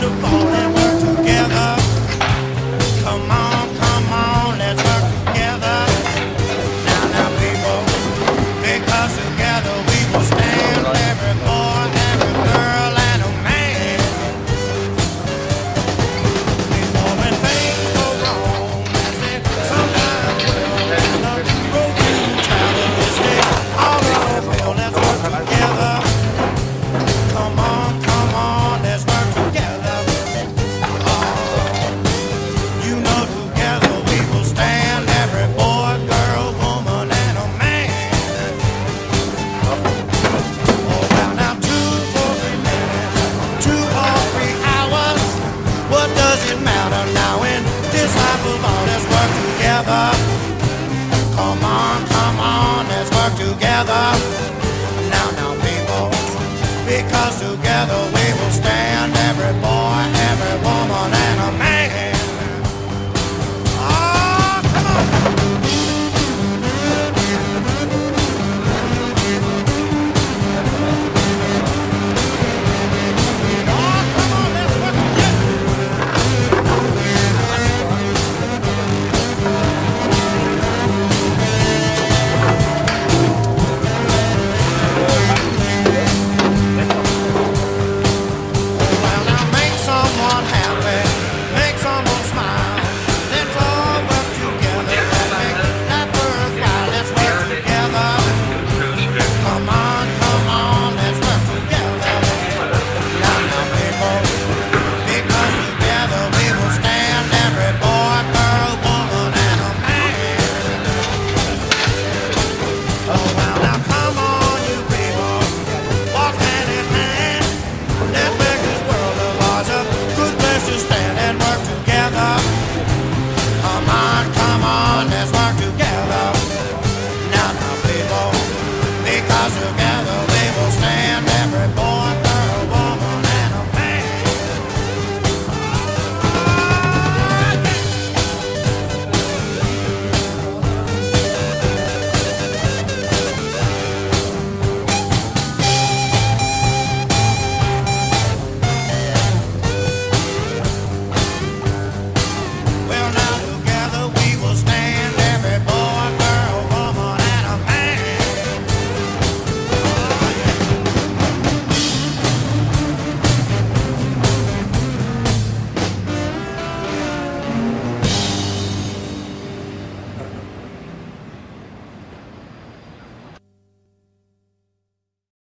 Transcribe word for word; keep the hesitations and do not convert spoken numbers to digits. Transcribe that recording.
the ball and work together. Come on, come on, let's work together. Now, now, people, because together we will stand. Every boy, every girl, and a man. Before when things go wrong, I said sometimes we'll end up broken, travel mistake. All right, well, let's work together. Come on, come on, let's work together. Oh, you know together we will stand. Every boy, girl, woman, and a man. Oh, well, now two or three minutes, two or three hours. What does it matter now in this life of all? Let's work together. Come on, come on, let's work together. Now, now, people, because together